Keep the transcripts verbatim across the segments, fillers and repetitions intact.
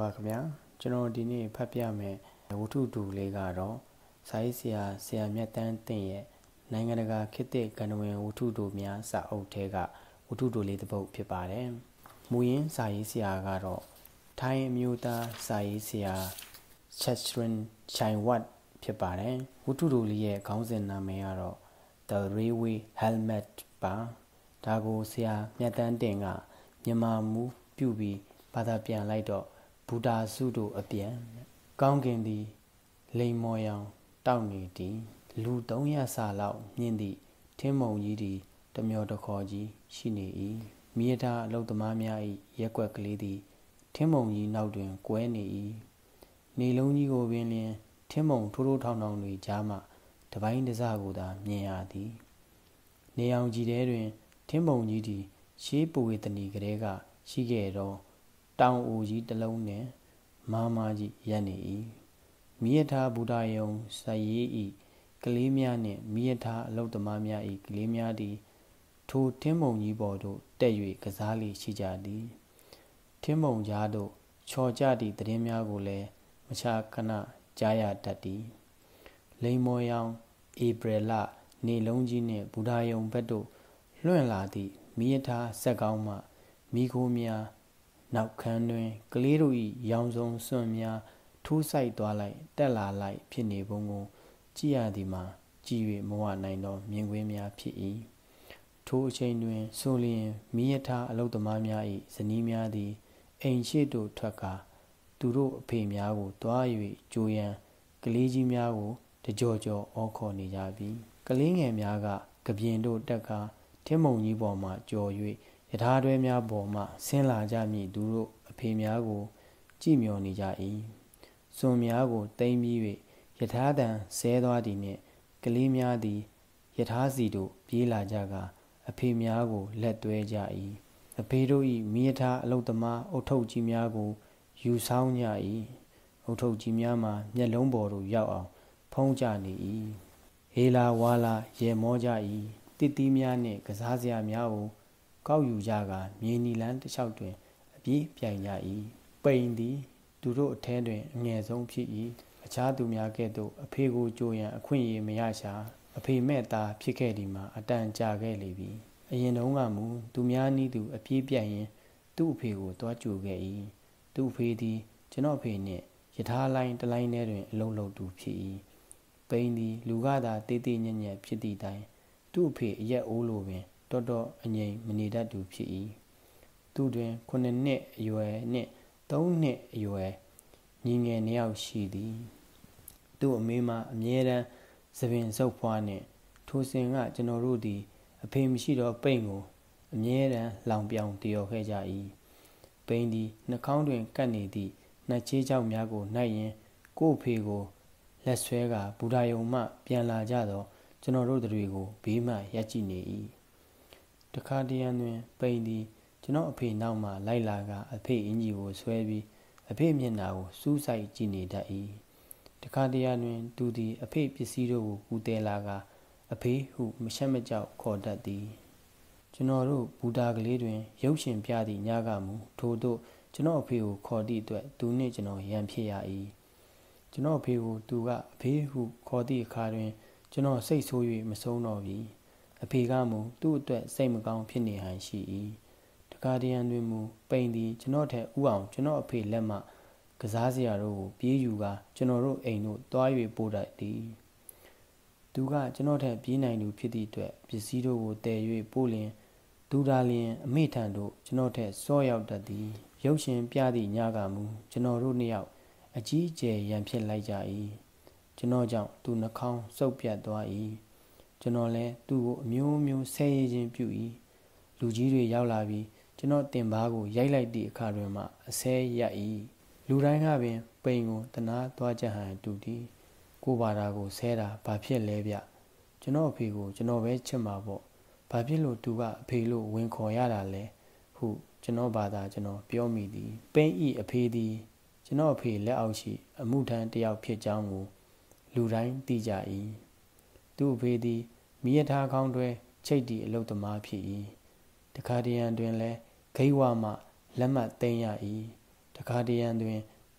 ခင်ဗျာကျွန်တော်ဒီနေ့ဖတ်ပြမယ်ဝတ္ထုတူလေးကတော့စာရေးဆရာဆရာမြတ်တန်းတင့်ရဲ့နိုင်ငံတကာခေတ်သစ်ကဏ္ဍဝင်ဝတ္ထုတူများစာအုပ်ထဲကဝတ္ထုတူလေးတစ်ပုဒ်ဖြစ်ပါတယ်မူရင်းစာရေးဆရာကတော့ထိုင်းအမျိုးသားစာရေးဆရာချက်စရင်ချိုင်ဝတ်ဖြစ်ပါတယ်ဝတ္ထုတူလေးရဲ့ခေါင်းစဉ်နာမည်ကတော့ The Railway Helmet ပါဒါကိုဆရာမြတ်တန်းတင့်ကမြန်မာမူပြုပြီးဘာသာပြန်လိုက်တော့ဘူတာစုတို့အပြန်ကောင်းကင်သည်လိမ်မော်ရောင်တောက်နေသည်လူသုံးရာစာလောက်မြင့်သည့်ထင်းမုံကြီးသည်တမျောတခေါ်ကြီးရှိနေ၏မိရထားအလုတ်သမားများ၏ရက်ွက်ကလေးသည်ထင်းမုံကြီးနောက်တွင်ကွဲနေ၏နေလုံးကြီးကိုပင်လျင်ထင်းမုံထိုးထိုးထောင်ထောင်တွေကြားမှတပိုင်းတစကိုသာမြင်ရသည်နေအောင်ကြီးထဲတွင်ထင်းမုံကြီးသည်ရှေးပဝေတနီကလေးကရှိခဲ့သောတောင်အိုကြီးတစ်လုံးနှင့်မားမားကြီးရပ်နေ၏မိရထားဘူတာယုံစရေး၏ကလေးများနှင့်မိရထားအလုတ်သမားများ၏ကလေးများသည်ထိုထင်းမုံကြီးပေါ်သို့တက်၍ကစားလေရှိကြသည်ထင်းမုံကြားသို့ချော်ကြသည့်သတင်းများကိုလည်းမခြားခဏကြားရတတ်သည်လိမ်မော်ရောင်ဧပြီလနေလုံးကြီးနှင့်ဘူတာယုံဘက်သို့လွှင့်လာသည့်မိရထားဆက်ကောင်းမှမိခိုးများနောက်ခန်းတွင်ကလေးတို့၏ရောင်စုံစွန့်များထိုးဆိုင်သွားလိုက်တက်လာလိုက်ဖြစ်နေပုံကိုကြည့်ရသည်မှာကြည်၍မဝနိုင်သောမြင်ကွင်းများဖြစ်၏ထိုအချိန်တွင်ဆိုလျင်မိရထားအလုတ်သမားများ၏ဇနီးများသည်အိမ်ရှိသို့ထွက်ကာသူတို့အဖေများကိုတွား၍ကြိုရန်ကလေးကြီးများကိုတကြောကြောအောခေါ်နေကြပြီကလေးငယ်များကကပြင်တို့တက်ကာထင်းမုံကြီးပေါ်မှကြော်၍ယထာတွဲများပေါ်မှဆင်းလာကြမည်သူတို့အဖေများကိုကြည်မျောနေကြ၏စွန်များကိုတိမ်ပြီး၍ယထာတန်ဆဲသွားသည်နှင့်ကလေးများသည်ယထာစီတို့ပြေးလာကြကာအဖေများကိုလက်တွဲကြ၏အဖေတို့၏မိယထာအလုတ်သမားအုတ်ထုပ်ကြီးများကိုယူဆောင်ကြ၏အုတ်ထုပ်ကြီးများမှာမျက်လုံးပေါ်သို့ရောက်အောင်ဖုံးကြနေ၏ဟေလာဝါလာရေမောကြ၏တစ်တီးများနှင့်ကစားစရာများကိုကောက်ယူကြကာမြေနီလန်းတစ်လျှောက်တွင်အပြေးပြိုင်ကြ၏ပိန်သည်သူတို့အထဲတွင်အငယ်ဆုံးဖြစ်၏အခြားသူများကဲ့သို့အဖေကိုကြိုရန်အခွင့်အရေးမရရှာအဖေမဲ့သားဖြစ်ခဲ့သည်မှာအတန်ကြာခဲ့လေပြီအရင်တုန်းကမူသူများနည်းသူအပြေးပြိုင်ရင်သူ့အဖေကိုတွားကြိုခဲ့၏သူ့အဖေသည်ကျွန်တော်အဖေနှင့်ယထာလိုင်းတလိုင်းထဲတွင်အလုံးလုံးသူဖြစ်၏ပိန်သည်လူကသာတေးသေးညံ့ညံ့ဖြစ်သည့်တိုင်သူ့အဖေအရက်အိုးလိုပင်တော်တော်အငြိမ်မနေတတ်သူဖြစ်၏သူတွင်ခုနှစ်နှစ်အရွယ်နှင့်သုံးနှစ်အရွယ်ညီငယ်နှစ်ယောက်ရှိသည်သူ့အမေမှအမြဲတမ်းသပင်ဆုပ်ဖွားနှင့်ထိုစဉ်ကကျွန်တော်တို့သည်အဖေမရှိတော့ပိန်ကိုအမြဲတမ်းလောင်ပြောင်တယောခဲ့ကြ၏ပိန်သည်နှာခေါင်းတွင်ကပ်နေသည့်နှာချေးချောက်များကိုနှိုက်ရင်ကို့အဖေကိုလက်ဆွဲကဘူတာယုံမှပြန်လာကြသောကျွန်တော်တို့တွေကိုဘေးမှရပ်ကြည့်နေ၏တခါတရံတွင်ပိန်သည်ကျွန်တော်အဖေနောက်မှလိုက်လာကအဖေအင်ကြီးကိုဆွဲပြီးအဖေမျက်နှာကိုစူးစိုက်ကြည့်နေတတ်၏တခါတရံတွင်သူသည်အဖေပစ္စည်းတို့ကိုကူးတဲလာကအဖေဟုမရှက်မကြောက်ခေါ်တတ်သည်ကျွန်တော်တို့ဘူတာကလေးတွင်ရုပ်ရှင်ပြသည့်ညကမူထို့သို့ကျွန်တော်အဖေကိုခေါ်သည့်အတွက်သူနှင့်ကျွန်တော်ရန်ဖြစ်ရ၏ကျွန်တော်အဖေကိုသူကအဖေဟုခေါ်သည့်အခါတွင်ကျွန်တော်စိတ်ဆိုး၍မဆုံးတော့ပြီအဖေကမူသူ့အတွက်စိတ်မကောင်းဖြစ်နေဟန်ရှိ၏တခါတရံတွင်မူပိန်သည်ကျွန်တော်ထက်ဥအောင်ကျွန်တော်အဖေလက်မှကစားစရာတို့ကိုပြေးယူကာကျွန်တော်တို့အိမ်တို့တွား၍ပို့တတ်သည်သူကကျွန်တော်ထက်ပြေးနိုင်သူဖြစ်သည့်အတွက်ပစ္စည်းတို့ကိုတည်၍ပို့လျင်ဒူဒါလျင်အမေထံသို့ကျွန်တော်ထက်စောရောက်တတ်သည်ရုပ်ရှင်ပြသည့်ညကမူကျွန်တော်တို့နှစ်ယောက်အကြီးအကျယ်ရန်ဖြစ်လိုက်ကြ၏ကျွန်တော်ကြောင့်သူနှာခေါင်းစုပ်ပြတ်သွား၏ကျွန်တော်လည်းသူ့ကိုအမျိုးမျိုးဆဲရခြင်းပြု၏လူကြီးတွေရောက်လာပြီးကျွန်တော်တင်ပါးကိုရိုက်လိုက်သည့်အခါတွင်မှအဆဲရပ်၏လူတိုင်းကပင်ပိန်ကိုတနာသွားကြဟန်တူသည်ကိုဘာသာကိုဆဲတာဘာဖြစ်လဲဗျကျွန်တော်အဖေကိုကျွန်တော်ပဲချစ်မှာပေါ့ဘာဖြစ်လို့သူကအဖေလို့ဝင်ခေါ်ရတာလဲဟုကျွန်တော်ဘာသာကျွန်တော်ပြောမိသည်ပိန်ဤအဖေသည်ကျွန်တော်အဖေလက်အောက်ရှိအမှုထမ်းတစ်ယောက်ဖြစ်ကြောင်းကိုလူတိုင်းသိကြ၏သူ့အဖေသည်မိရထားကောင်းတွဲချိတ်တီအလုတ်သမားဖြစ်၏တခါတရံတွင်လည်းဂိတ်ဝမှလက်မှတ်သိမ်းရ၏တခါတရံတွင်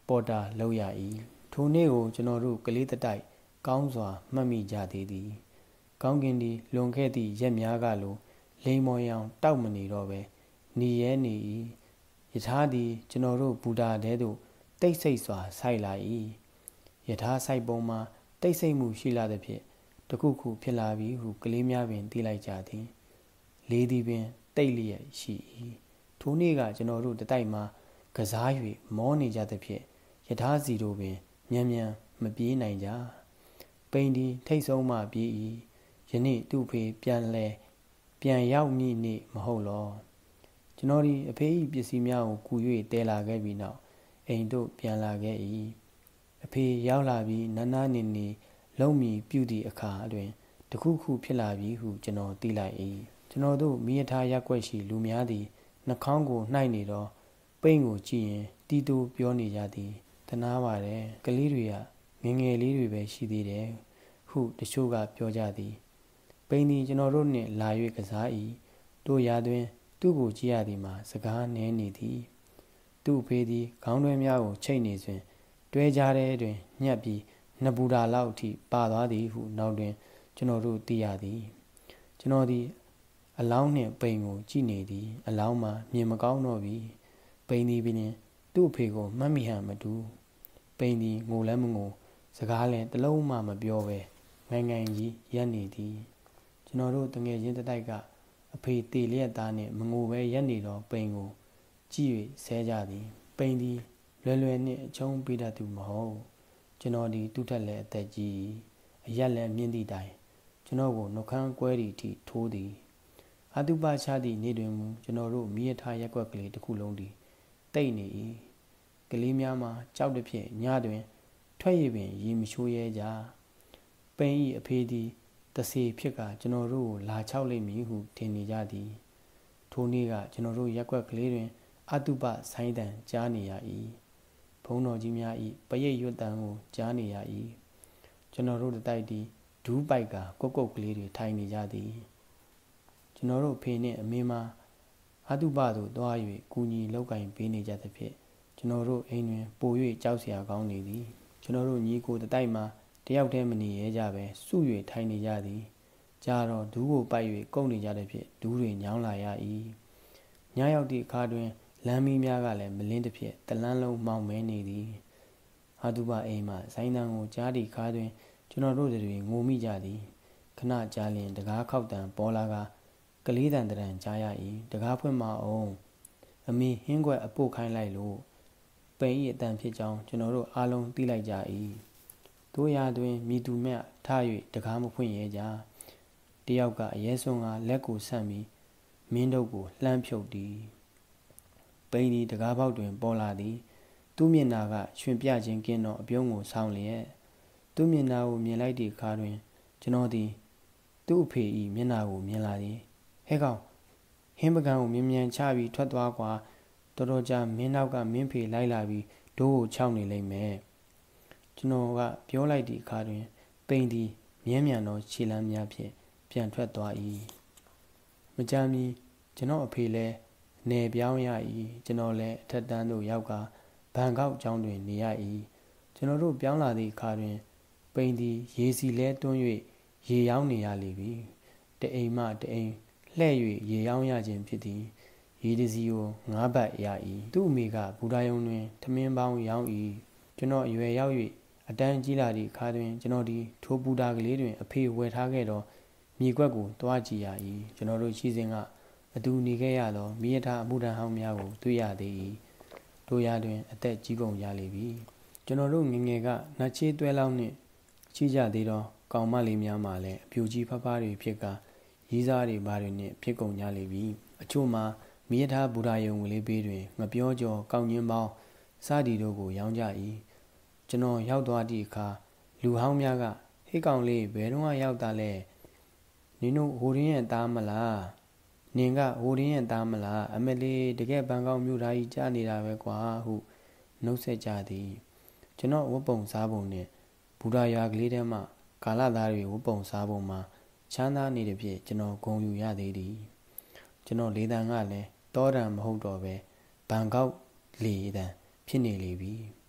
ပေါ်တာလောက်ရ၏ထိုနေ့ကိုကျွန်တော်တို့ကလေးတတိုက်ကောင်းစွာမှတ်မိကြသေးသည်ကောင်းကင်သည်လွန်ခဲ့သည့်ရက်များကလိုလိမ်မော်ရောင်တောက်မနေတော့ပဲနေရဲနေ၏ယထာသည်ကျွန်တော်တို့ဘူတာတဲသို့တိတ်ဆိတ်စွာဆိုက်လာ၏ယထာစိုက်ပုံမှာတိတ်ဆိတ်မှုရှိလာသဖြင့်တခုခုဖြစ်လာပြီဟုကလေးများပင်သိလိုက်ကြသည်လေးသည်ပင်တိတ်လျက်ရှိ၏ထိုနေ့ကကျွန်တော်တို့တတိုက်မှာကစား၍မောနေကြသဖြင့်ယထာစီတို့ပင်မြန်မြန်မပြေးနိုင်ကြပိန်ဒီထိတ်ဆုံးမှပြေး၏ယနေ့သူ့ဖေပြန်လဲပြန်ရောက်မည့်နေ့မဟုတ်လောကျွန်တော်ဒီအဖေ၏ပစ္စည်းများကိုကူ၍တဲလာခဲ့ပြီးနောက်အိမ်တို့ပြန်လာခဲ့၏အဖေရောက်လာပြီးနန်းနာနေနေလုံမီပြုသည့်အခါအတွင်တခုခုဖြစ်လာပြီဟုကျွန်တော်သိလိုက်၏ကျွန်တော်တို့မိရထားရက်ွက်ရှိလူများသည်နှာခေါင်းကိုနှိုက်နေတော့ပိန်ကိုကြည့်ရင်တီးတူပြောနေကြသည်တနာပါတယ်ကလေးတွေကငငယ်လေးတွေပဲရှိသေးတယ်ဟုတချို့ကပြောကြသည်ပိန်သည်ကျွန်တော်တို့နှင့်လာ၍ကစား၏တို့ရာတွင်သူ့ကိုကြည့်ရသည်မှာစကားနည်းနေသည်သူ့အဖေသည်ခေါင်းတွင်းများကိုချိတ်နေစဉ်တွဲကြတဲ့တွင်ညှက်ပြီးနှစ်ဘူတာလောက်အထိပါသွားသည်ဟုနောက်တွင်ကျွန်တော်တို့သိရသည်ကျွန်တော်သည်အလောင်းနှင့်ပိန်ကိုကြည့်နေသည်အလောင်းမှာမြင်မကောင်းတော့ပြီပိန်သည်ပင်သူ့အဖေကိုမှတ်မိဟန်မတူပိန်သည်ငိုလည်းမငိုစကားလည်းတလုံးမှမပြောပဲငိုင်ငိုင်ကြီးရက်နေသည်ကျွန်တော်တို့တငယ်ချင်းတတိုက်ကအဖေတေလျက်သားနှင့်မငိုပဲရက်နေတော့ပိန်ကိုကြည့်၍ဆဲကြသည်ပိန်သည်လွယ်လွယ်နှင့်အချုံးပေးတတ်သူမဟုတ်ကျွန်တော်ဒီသူ့ထက်လည်းအသက်ကြီးအရက်လည်းမြင့်သည့်တိုင်ကျွန်တော်ကိုနှုတ်ခမ်းကွဲသည့်အထိထိုးသည်အတုပချသည့်နေ့တွင်မူကျွန်တော်တို့မိရထားရက်ွက်ကလေးတစ်ခုလုံးသည်တိတ်နေ၏ကလေးများမှာကြောက်သည်ဖြင့်ညတွင်ထွက်ရပင်ရေမချိုးရဲကြပိန်၏အဖေသည်တဆေဖြစ်ကကျွန်တော်တို့ကိုလာချောက်လိမ့်မည်ဟုထင်နေကြသည်ထိုနေ့ကကျွန်တော်တို့ရက်ွက်ကလေးတွင်အတုပဆိုင်တန်ကြားနေရ၏ဘုံတော်ကြီးများ၏ပရိတ်ရွတ်တန်ကိုကြားနေရ၏ကျွန်တော်တို့တိုက်သည်ဒူးပိုက်ကကုတ်ကုတ်ကလေးတွေထိုင်နေကြသည်ကျွန်တော်တို့ဖေနှင့်အမေမှာအတုပသို့သွား၍ကူညီလောက်ကင်ပေးနေကြသဖြင့်ကျွန်တော်တို့အိမ်တွင်ပို၍ကြောက်စရာကောင်းနေသည်ကျွန်တော်တို့ညီကိုတတိုက်မှာတယောက်တည်းမနေရဲကြပဲစု၍ထိုင်နေကြသည်ကြာတော့ဒူးကိုပိုက်၍ကုတ်နေကြသဖြင့်ဒူးတွေညောင်းလာရ၏ညရောက်သည့်အခါတွင်လမ်းမီးများကလည်းမလင်းသဖြင့်တလန်းလုံးမောင်မဲနေသည်အတုပအိမ်မှဆိုင်းတန်ကိုကြားသည့်အခါတွင်ကျွန်တော်တို့တွေငိုမိကြသည်ခဏကြာလျင်တကားခောက်တံပေါ်လာကကလေးတန်တန်ကြားရ၏တကားဖွင့်မအောင်အမေဟင်းခွက်အပုတ်ခိုင်းလိုက်လို့ပိန်၏အတန်ဖြစ်ကြောင်းကျွန်တော်တို့အားလုံးသိလိုက်ကြ၏တို့ရာတွင်မိသူမြထ၍တကားမဖွင့်ရဲကြတယောက်ကအရဲစွန်ကလက်ကိုဆန့်ပြီးမင်းတို့ကိုလှမ်းဖြုတ်သည်ပိန်သည်တကားပေါက်တွင်ပေါ်လာသည်သူ့မျက်နာကရွှင်ပြခြင်းကင်းသောအပြုံးကိုဆောင်းလျက်သူ့မျက်နာကိုမြင်လိုက်သည့်အခါတွင်ကျွန်တော်သည်သူ့အဖေ၏မျက်နာကိုမြင်လာသည်ဟဲ့ကောင်ဟင်းပကံကိုမြ мян ချပြီးထွက်သွားကွာတော်တော်ကြာမင်းနောက်ကမင်းဖေလိုက်လာပြီးဒိုးကိုခြောက်နေလိမ့်မယ်ကျွန်တော်ကပြောလိုက်သည့်အခါတွင်ပိန်သည်မြဲမြံသောခြေလမ်းများဖြင့်ပြန်ထွက်သွား၏မကြာမီကျွန်တော်အဖေလည်းနေပြောင်းရ၏ကျွန်တော်လည်းအထက်တန်းသို့ရောက်ကဘန်ကောက်ကျောင်းတွင်နေရ၏ကျွန်တော်တို့ပြောင်းလာသည့်အခါတွင်ပိန်သည်ရေစီလဲတွန်း၍ရေရောင်းနေရလေပြီတအိမ်မှတအိမ်လှဲ့၍ရေရောင်းရခြင်းဖြစ်သည်ရေတစီကိုငါးဘတ်ရ၏သူ့အမိကဘူဒါယုံတွင်ထမင်းပေါင်းရောင်း၏ကျွန်တော်အရွယ်ရောက်၍အတန်းကြီးလာသည့်အခါတွင်ကျွန်တော်ဒီထိုဘူဒါကလေးတွင်အဖေဝယ်ထားခဲ့သောမြေကွက်ကိုတွားကြည့်ရ၏ကျွန်တော်တို့ရှိစဉ်ကအတူနေခဲ့ရသောမိရထားအမှုထမ်းဟောင်းများကိုတွေ့ရသေး၏တို့ရာတွင်အသက်ကြီးကုန်ရလေပြီကျွန်တော်တို့ငငယ်ကနှချေးတွဲလောင်းနှင့်ရှိကြသေးသောကောင်မလေးများမှလည်းအပြူကြီးဖဖားတွေဖြစ်ကရီးစားတွေဘာတွေနှင့်ဖြစ်ကုန်ကြလေပြီအချို့မှာမိရထားဘူဒါယုံကလေးဘေးတွင်ငပြောကျော်ကောက်ညင်းပေါင်းစသည်တို့ကိုရောင်းကြ၏ကျွန်တော်ရောက်သွားသည့်အခါလူဟောင်းများကဟေးကောင်လေးဘယ်တော့မှရောက်တာလဲနင်တို့ဟိုရင်းရဲ့သားမလားနင်ကဟိုရင်းရဲ့သားမလားအမလေးတကယ်ဘန်ကောက်မြို့သားကြီးကြားနေတာပဲကွာဟုနှုတ်ဆက်ကြသည်ကျွန်တော်ဝတ်ပုံစားပုံနဲ့ဘူဒါရွာကလေးထဲမှကာလသားတွေဝတ်ပုံစားပုံမှာချမ်းသာနေတဲ့ဖြင့်ကျွန်တော်ဂုဏ်ယူရသေးသည်ကျွန်တော်လေးတန်ကလည်းတောတန်မဟုတ်တော့ပဲဘန်ကောက်လေတန်ဖြစ်နေလေပြီ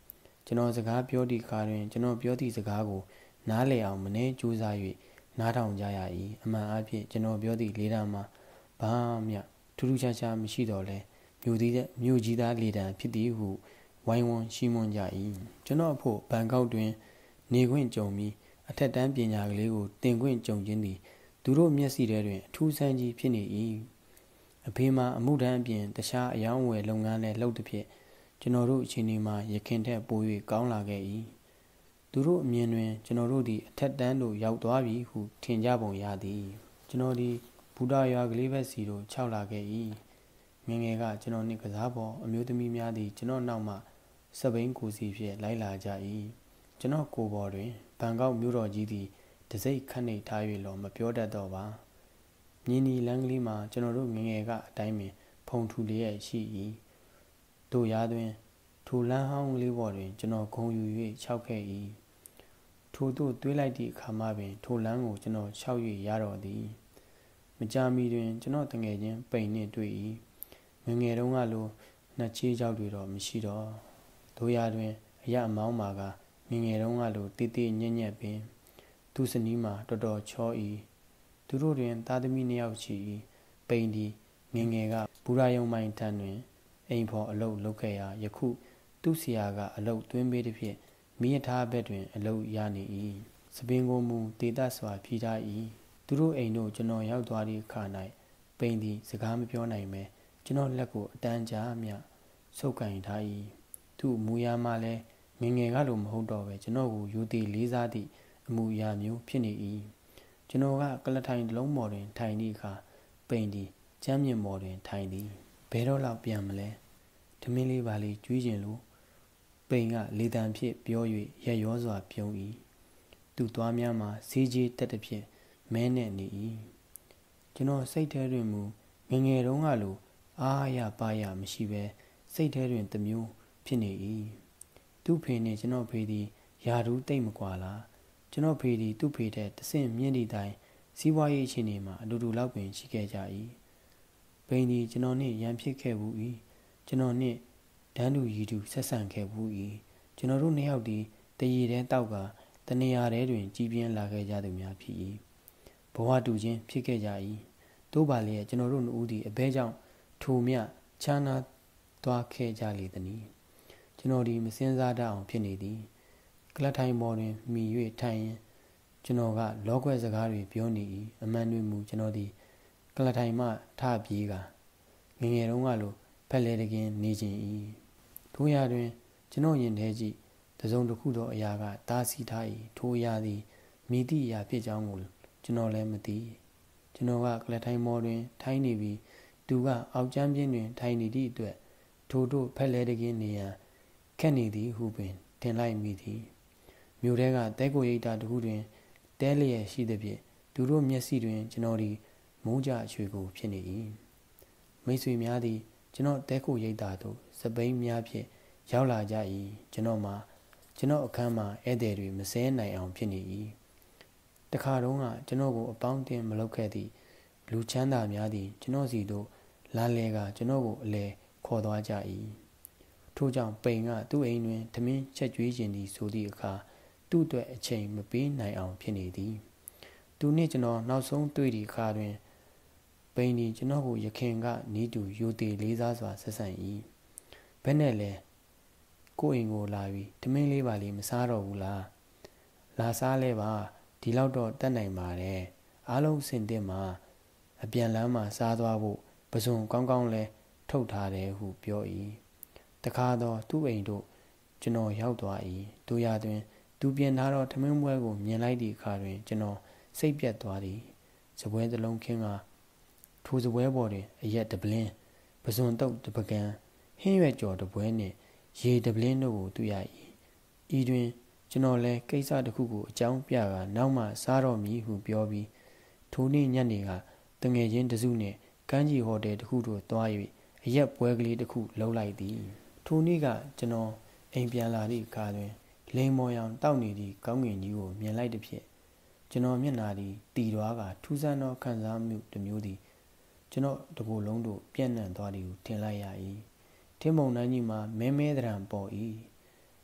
ကျွန်တော်စကားပြောသည့်အခါတွင်ကျွန်တော်ပြောသည့်စကားကိုနားလည်အောင်မနှဲကြိုးစား၍နားထောင်ကြရ၏အမှန်အားဖြင့်ကျွန်တော်ပြောသည့်လေတံမှာဘာမျှထူးထူးခြားခြားမရှိတော့လဲမြို့သည်မြို့ကြီးသားလေတံဖြစ်သည်ဟုဝိုင်းဝန်းရှိမွန်းကြ၏ကျွန်တော်အဖို့ဘန်ကောက်တွင်နေခွင့်ကြုံပြီးအထက်တန်းပညာကလေးကိုတင်ခွင့်ကြုံခြင်းသည်သူတို့မျက်စိထဲတွင်အထူးဆန်းကြီးဖြစ်နေ၏အဖေမှာအမှုထမ်းအပြင်တခြားအယောင်းဝယ်လုပ်ငန်းလည်းလုပ်သည်ဖြင့်ကျွန်တော်တို့အချိန်ဒီမှာရခင်ထက်ပို၍ကောင်းလာခဲ့၏သူတို့အမြင်တွင်ကျွန်တော်တို့သည်အထက်တန်းသို့ရောက်သွားပြီဟုထင်ကြပုံရသည်ကျွန်တော်သည်ဘူတာရွာကလေးဘက်စီသို့ခြောက်လာခဲ့၏ငငယ်ကကျွန်တော်နှင့်ကစားပေါ်အမျိုးသမီးများသည်ကျွန်တော်နောက်မှစပိန်ကိုစီဖြင့်လိုက်လာကြ၏ကျွန်တော်ကိုယ်ပေါ်တွင်ဘန်ကောက်မြို့တော်ကြီးသည်တစိ့ခန့်နှိပ်ထား၍လောမပြောတတ်တော့ပါမြင်းဒီလမ်းကလေးမှာကျွန်တော်တို့ငငယ်ကအတိုင်းပင်ဖုံထူလျက်ရှိ၏တို့ရာတွင်ထိုလမ်းဟောင်းကလေးပေါ်တွင်ကျွန်တော်ဂုံယူ၍ခြောက်ခဲ့၏ထိုသို့တွေးလိုက်သည့်အခါမှပင်ထိုလမ်းကိုကျွန်တော်ခြောက်၍ရတော့သည်မကြာမီတွင်ကျွန်တော်တငယ်ချင်းပိန်နှင့်တွေ့၏ငငယ်တုန်းကလိုနှစ်ချေးကြောက်တွေတော့မရှိတော့တို့ရာတွင်အရအမောင်းမာကငငယ်တုန်းကလိုတိတိညံ့ညက်ပင်သူစနီးမှာတော်တော်ချော၏သူတို့တွင်သားသမီးနှစ်ယောက်ရှိ၏ပိန်ဒီငငယ်ကဘူရာယုံမိုင်ထံတွင်အိမ်ဖော်အလုပ်လုပ်ခဲ့ရာယခုသူ့ဆရာကအလုပ်သွင်းပေးသည်ဖြင့်မိရထားဘက်တွင်အလုပ်ရနေ၏စပင်ကိုမူတေတစွာဖြီးထား၏သူတို့အိမ်တို့ကျွန်တော်ရောက်သွားသည့်အခါ၌ပိန်သည်စကားမပြောနိုင်ပဲကျွန်တော်လက်ကိုအတန်းကြားမြဆုပ်ကင်ထား၏သူ့မူရာမှလည်းငငယ်ကလိုမဟုတ်တော့ပဲကျွန်တော်ကိုယူသည်လေးစားသည့်အမူအရာမျိုးဖြစ်နေ၏ကျွန်တော်ကကလထိုင်လုံးပေါ်တွင်ထိုင်သည့်အခါပိန်သည်ကျမ်းမြင့်ပေါ်တွင်ထိုင်သည်ဘယ်တော့လောက်ပြန်မလဲထမင်းလေးပါလေးကျွေးခြင်းလို့ပိန်ကလေတံဖြင့်ပြော၍ရက်ရောစွာပြုံး၏သူ့သွားများမှာဈေးကြီးတက်သည်ဖြင့်မဲနဲ့နေ၏ကျွန်တော်စိတ်ထဲတွင်မူငငယ်တုန်းကလိုအားရပါရမရှိဘဲစိတ်ထဲတွင်တမျိုးဖြစ်နေ၏သူ့ဖေနှင့်ကျွန်တော်ဖေသည်ယာဒူးတိတ်မကွာလားကျွန်တော်ဖေသည်သူ့ဖေတဲ့တဆင့်မြင့်သည့်တိုင်စီးပွားရေးအခြေအနေမှာအတူတူလောက်ပင်ရှိခဲ့ကြ၏ပိန်သည်ကျွန်တော်နှင့်ရန်ဖြစ်ခဲ့ဘူး၏ကျွန်တော်နှင့်ဒန်းတူရီတူဆက်ဆံခဲ့ဘူး၏ကျွန်တော်တို့နှစ်ယောက်သည်တရေတဲတောက်ကတနေရာထဲတွင်ကြီးပြင်းလာခဲ့ကြသူများဖြစ်၏ဘဝတူချင်းဖြစ်ခဲ့ကြ၏တို့ပါလျက်ကျွန်တော်တို့နှစ်ဦးသည်အဘဲကြောင့်ထိုမြခြားနာသွားခဲ့ကြလေသည်ကျွန်တော်ဒီမစင်စားတတ်အောင်ဖြစ်နေသည်ကလထိုင်ပေါ်တွင်မိ၍ထိုင်ရင်ကျွန်တော်ကလောကွက်စကားတွေပြောနေ၏အမှန်တွင်မူကျွန်တော်သည်ကလထိုင်မှထပြေးကငငယ်တုန်းကလိုဖက်လေတကင်းနေခြင်း၏ထိုရာတွင်ကျွန်တော်ရင်ထဲကြည့်တစုံတစ်ခုသောအရာကတားဆီးထား၏ထိုအရာသည်မိသည့်အရာဖြစ်ကြောင်းကိုကျွန်တော်လည်းမသိကျွန်တော်ကကလထိုင်ပေါ်တွင်ထိုင်နေပြီးသူကအောက်ကျမ်းပြင်းတွင်ထိုင်နေသည့်အတွက်ထိုတို့ဖက်လေတကင်းနေရန်ခက်နေသည်ဟုပင်ထင်လိုက်မိသည်မြို့ထဲကတဲကိုရိပ်တာတစ်ခုတွင်တဲလျက်ရှိသည်ဖြင့်သူတို့မျက်စိတွင်ကျွန်တော်သည်မုန်းကြအချွေကိုဖြစ်နေ၏မိတ်ဆွေများသည်ကျွန်တော်တဲကိုရိပ်တာသို့စပိန်များဖြင့်ရောက်လာကြ၏ကျွန်တော်မှာကျွန်တော်အခန်းမှာဧည့်သည်တွေမစဲနိုင်အောင်ဖြစ်နေ၏တခါတုန်းကကျွန်တော်ကိုအပေါင်းအသင်းမလုပ်ခဲ့သည့်လူချမ်းသာများသည်ကျွန်တော်စီသို့လာလဲကကျွန်တော်ကိုအလဲခေါ်သွားကြ၏ထို့ကြောင့်ပိန်ကသူ့အိမ်တွင်ထမင်းချက်ကျွေးခြင်းသည်ဆိုသည့်အခါသူ့အတွက်အချိန်မပေးနိုင်အောင်ဖြစ်နေသည်သူနှင့်ကျွန်တော်နောက်ဆုံးတွေ့သည့်အခါတွင်ပိန်သည်ကျွန်တော်ကိုရခင်ကနီးတူယူသေးလေးစားစွာဆက်ဆံ၏ဘယ်နဲ့လဲကိုအိမ်ကိုလာပြီးထမင်းလေးပါလေးမစားတော့ဘူးလားလာစားလဲပါဒီလောက်တော့တတ်နိုင်ပါတယ်အားလုံးစင်တင်မှာအပြန်လမ်းမှာစားသွားဖို့ပစုံကောင်းကောင်းလဲထုတ်ထားတယ်ဟုပြော၏တခါတော့သူ့အိမ်တို့ကျွန်တော်ရောက်သွား၏တို့ရတွင်သူပြင်ထားတော့ထမင်းပွဲကိုမြင်လိုက်သည့်အခါတွင်ကျွန်တော်စိတ်ပြတ်သွားသည်စပွဲတစ်လုံးခင်းကထိုစပွဲပေါ်တွင်အရက်တပလင်းပစုံတုပ်တပကံဟင်းရွက်ကြော်တပွဲနှင့်ရေတပလင်းတို့ကိုတွေ့ရ၏ဤတွင်ကျွန်တော်လည်းကိစ္စတစ်ခုကိုအကြောင်းပြကနောက်မှစားတော့မည်ဟုပြောပြီးထိုနေ့ညနေကတငယ်ချင်းတစုနှင့်ကမ်းခြေဟိုတယ်တစ်ခုသို့သွား၍အရက်ပွဲကလေးတစ်ခုလှုပ်လိုက်သည်ထိုနေ့ကကျွန်တော်အိမ်ပြန်လာသည့်အခါတွင်လိန်မော်ရောင်တောက်နေသည့်ကောင်းကင်ကြီးကိုမြင်လိုက်သည်ဖြင့်ကျွန်တော်မျက်နှာသည်တည်သွားကထူးဆန်းသောခံစားမှုတစ်မျိုးသည်ကျွန်တော်တကိုယ်လုံးတို့ပြန့်နှံ့သွားသည်ဟုထင်လိုက်ရ၏ထင်းမုံနှန်းကြီးမှာမဲမဲသဏ္ဍာန်ပေါ်၏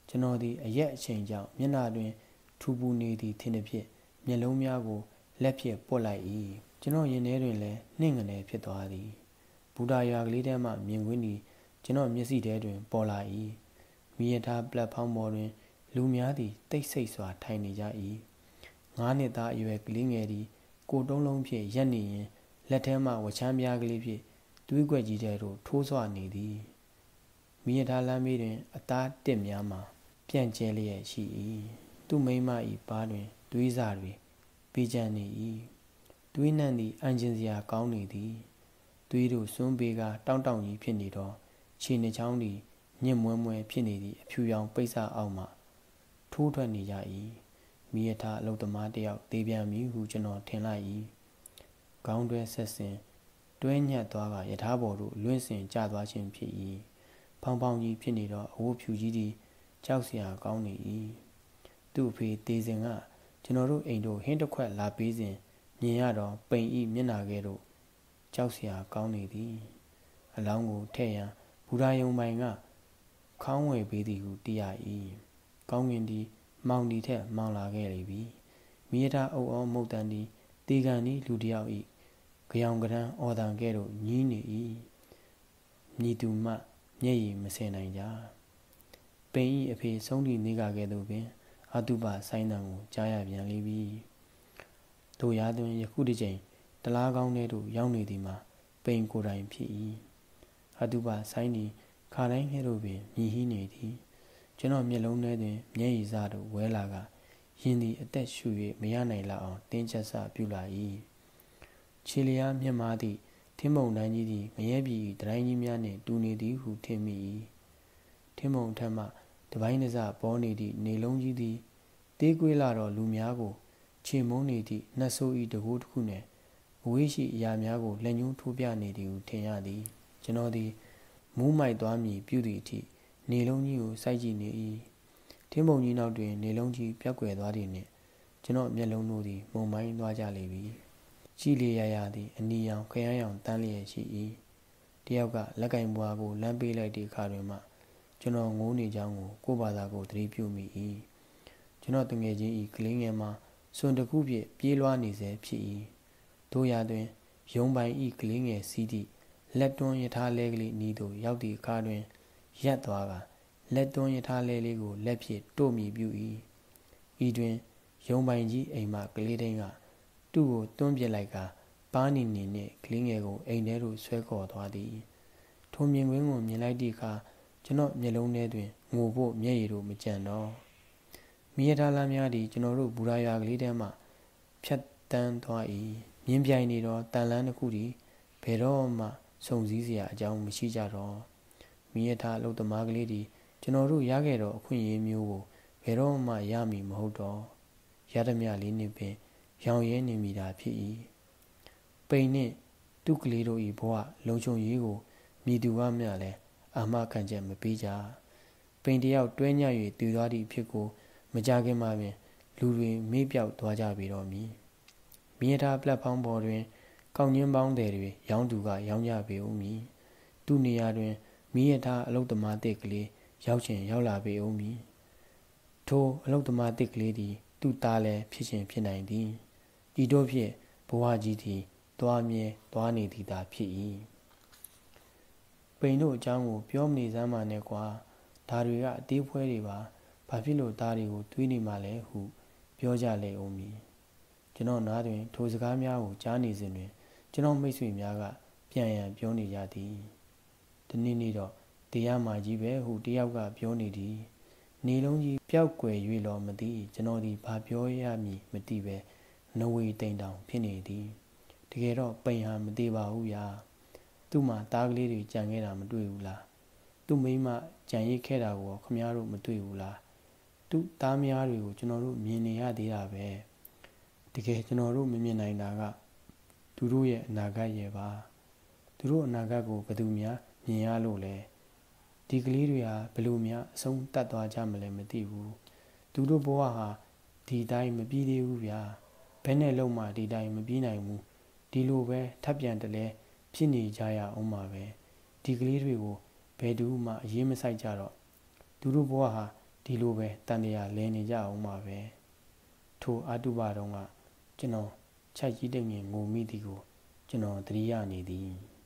ကျွန်တော်သည်အရက်အချိန်ကြောင့်မျက်နှာတွင်ထူပူနေသည်ထင်သည်ဖြင့်မျက်လုံးများကိုလက်ဖြင့်ပွတ်လိုက်၏ကျွန်တော်ရင်ထဲတွင်လည်းနှင့်ငနယ်ဖြစ်သွားသည်ဘူတာရွာကလေးထဲမှမြင်ကွင်းသည်ကျွန်တော်မျက်စိထဲတွင်ပေါ်လာ၏မီးရထားပလက်ဖောင်းပေါ်တွင်လူများသည်တိတ်ဆိတ်စွာထိုင်နေကြ၏ငါးနှစ်သားအရွယ်ကလေးငယ်သည်ကိုတုံးလုံးဖြင့်ရက်နေရင်လက်ထဲမှဝချမ်းပြားကလေးဖြင့်သွေးကွက်ကြီးထဲသို့ထိုးဆွနေသည်မီးရထားလမ်းမေးတွင်အသားတစ်များမှာပြန့်ကျဲလျက်ရှိ၏သူ့မိန်းမ၏ပါးတွင်သွေးစာတွေပေးကျန်နေ၏သွေးနှံ့သည်အံ့ကျင်စရာကောင်းနေသည်သွေးတို့စွန်းပေးကတောင့်တောင့်ကြီးဖြစ်နေတော့ခြေနှချောင်းသည်ညစ်မွဲမွဲဖြစ်နေသည့်အဖြူရောင်ပိတ်စအောက်မှထိုးထွက်နေကြ၏မီးရထားအလုသမားတစ်ယောက်သေပြန်မည်ဟုကျွန်တော်ထင်လိုက်၏ခေါင်းတွဲဆက်စဉ်တွဲညှက်သွားကရထားပေါ်သို့လွင့်စင်ကျသွားခြင်းဖြစ်၏ဖောင်းဖောင်းကြီးဖြစ်နေတော့အဝတ်ဖြူကြီးသည်ကြောက်စရာကောင်းနေ၏သူ့အဖေသေးစဉ်ကကျွန်တော်တို့အိမ်တို့ဟင်းတစ်ခွက်လာပေးစဉ်မြင်ရတော့ပိန်ဤမျက်နာကဲ့သို့ကြောက်စရာကောင်းနေသည်အလောင်းကိုထဲ့ရန်ဘူရာယုံပိုင်ကခေါင်းဝယ်ပေးသည်ဟုသိရ၏ကောင်းကင်သည်မောင်ဒီထက်မောင်လာခဲ့လေပြီမီးရထားအုပ်အောမုတ်တန်သည်တေကန်သည်လူတစ်ယောက်၏ကြောင်ကရန်အော်တန်ကဲ့သို့ညည်းနေ၏မြည်သူမှမျက်ရည်မစင်နိုင်ကြပိန်ဤအဖေဆုံးသည့်နေကကဲ့သို့ပင်အတုပဆိုင်းတံကိုကြားရပြန်လေပြီတို့ရာတွင်ယခုတစ်ချိန်တလားကောင်းထဲသို့ရောက်နေသည်မှာပိန်ကိုယ်တိုင်ဖြစ်၏အတုပဆိုင်းသည်ခါတိုင်းကဲ့သို့ပင်မြည်ဟီးနေသည်ကျွန်တော်မျက်လုံးထဲတွင်မျက်ရည်စတို့ဝဲလာကရင်သည်အသက်ရှူ၍မရနိုင်လောက်အောင်တင်းကျပ်စပြုလာ၏ခြေလျားမျက်မားသည့်ထင်းမုံတိုင်းကြီးသည်ငရဲပြည်တတိုင်းကြီးများနှင့်တူနေသည်ဟုထင်မိ၏ထင်းမုံထက်မှတပိုင်းတစပေါ်နေသည့်နေလုံးကြီးသည်တေးကွေးလာတော့လူများကိုခြေမုံနေသည့်နှက်ဆိုးဤတကူတစ်ခုနှင့်အဝေးရှိအရာများကိုလက်ညှိုးထိုးပြနေသည်ဟုထင်ရသည်ကျွန်တော်သည်မူးမိုက်သွားမည်ပြုသည့်အထိနေလုံးကြီးကိုစိုက်ကြည့်နေ၏ထင်းမုံကြီးနောက်တွင်နေလုံးကြီးပြောက်ကွယ်သွားသည်နှင့်ကျွန်တော်မျက်လုံးတို့သည်မှုန်ပိုင်းသွားကြလေပြီကြည်လျရရသည်အနီရောင်ခရမ်းရောင်တန်းလျက်ရှိ၏တယောက်ကလက်ကင်ဘွားကိုလမ်းပေးလိုက်သည့်အခါတွင်မှကျွန်တော်ငိုးနေကြောင်းကိုကိုယ့်ဘာသာကိုသတိပြုမိ၏ကျွန်တော်တငယ်ချင်းဤကလေးငယ်မှာစွန်တကူဖြင့်ပြေးလွှားနေစေဖြစ်၏တို့ရာတွင်ယုံပိုင်ဤကလေးငယ်စီးသည့်လက်တွန်းရထားလဲကလေးနီးသို့ရောက်သည့်အခါတွင်ရက်သွားကလက်တွန်းရထားလဲလေးကိုလက်ဖြင့်တို့မိပြု၏ဤတွင်ယုံပိုင်ကြီးအိမ်မှကလေးတိုင်းကသူ့ကိုတွန်းပစ်လိုက်ကပါးနီနီနှင့်ကလေးငယ်ကိုအိမ်ထဲသို့ဆွဲခေါ်သွားသည်ထိုမြင်ကွင်းကိုမြင်လိုက်သည့်အခါကျွန်တော်မျက်လုံးထဲတွင်ငိုဖို့မျက်ရည်တို့မကျန်တော့မီးရထားလမ်းများသည်ကျွန်တော်တို့ဘူရာရွာကလေးထဲမှဖြတ်တန်းသွား၏မြင်းပြိုင်နေတော့တန်လန်းတစ်ခုသည်ဘယ်တော့မှစုံစည်းစရာအကြောင်းမရှိကြတော့မီးရထားအလုပ်သမားကလေးသည်ကျွန်တော်တို့ရခဲ့တော့အခွင့်အရေးမျိုးကိုဘယ်တော့မှရမည်မဟုတ်တော့ရသမျှလေးနှင့်ပင်ရောင်ရဲနေမိတာဖြစ်၏ပိန်နှင့်သူ့ကလေးတို့၏ဘဝလုံခြုံရေးကိုမြည်သူကမျှလည်းအာမခံချက်မပေးကြပိန်တယောက်တွဲညှပ်၍တည်သွားသည့်ဖြစ်ကိုမကြခင်မှာပင်လူတွေမေ့ပြောက်သွားကြပြီတော့မည်မီးရထားပလက်ဖောင်းပေါ်တွင်ကောက်ညင်းပေါင်းတွေတွေရောင်းသူကရောင်းကြပေဦးမည်သူ့နေရာတွင်မီးရထားအလုသမားတစ်ကလေးရောက်ချင်ရောက်လာပေဦးမည်ထိုအလုသမားတစ်ကလေးသည်သူ့သားလည်းဖြစ်ချင်ဖြစ်နိုင်သည်ဤတို့ဖြင့်ဘဝကြီးသည်သွားမြဲသွားနေသည်သာဖြစ်၏ပိန်တို့အကြောင်းကိုပြောမနေစမ်းပါနဲ့ကွာဒါတွေကအသေးဖွဲတွေပါဘာဖြစ်လို့သားတွေကိုတွေးနေမှလဲဟုပြောကြလေဦးမည်ကျွန်တော်နားတွင်ထိုစကားများကိုကြားနေစဉ်တွင်ကျွန်တော်မိတ်ဆွေများကပြန်ရန်ပြောနေကြသည်ဒီနေ့နေ့တော့တရားမာကြီးပဲဟုတယောက်ကပြောနေသည်နေလုံးကြီးပျောက်ကွယ်၍လောမသိကျွန်တော်ဒီဘာပြောရမည်မသိပဲနဝေတိန်တောင်ဖြစ်နေသည်တကယ်တော့ပိန်ဟာမသေးပါဘူးယာသူ့မှာသားကလေးတွေကြံခဲ့တာမတွေ့ဘူးလားသူ့မိန်းမကြံရစ်ခဲ့တာကိုခမည်းတော်မတွေ့ဘူးလားသူ့သားမယားတွေကိုကျွန်တော်တို့မြင်နေရသေးတာပဲတကယ်ကျွန်တော်တို့မမြင်နိုင်တာကသူတို့ရဲ့အနာဂတ်ရဲ့ပါသူတို့အနာဂတ်ကိုဘယ်သူများမြင်ရလို့လဲဒီကလေးတွေဟာဘယ်လိုများအဆုံးတတ်သွားကြမလဲမသိဘူးသူတို့ဘဝဟာဒီတိုင်းမပြီးသေးဘူးဗျာဘယ်နဲ့လုံးမှဒီတိုင်းမပြီးနိုင်ဘူးဒီလိုပဲထပ်ပြန်တလဲဖြစ်နေကြရအောင်ပါပဲဒီကလေးတွေကိုဘယ်သူမှအရေးမဆိုင်ကြတော့သူတို့ဘဝဟာဒီလိုပဲတန်တရားလဲနေကြအောင်ပါပဲထိုအတုပတုံးကကျွန်တော်ခြိုက်ကြီးတဲ့ငင်ငိုမိသည်ကိုကျွန်တော်သတိရနေသည်